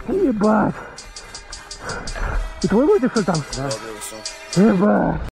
Ебать. И твой мультик, что ли, там? Да, Ебать.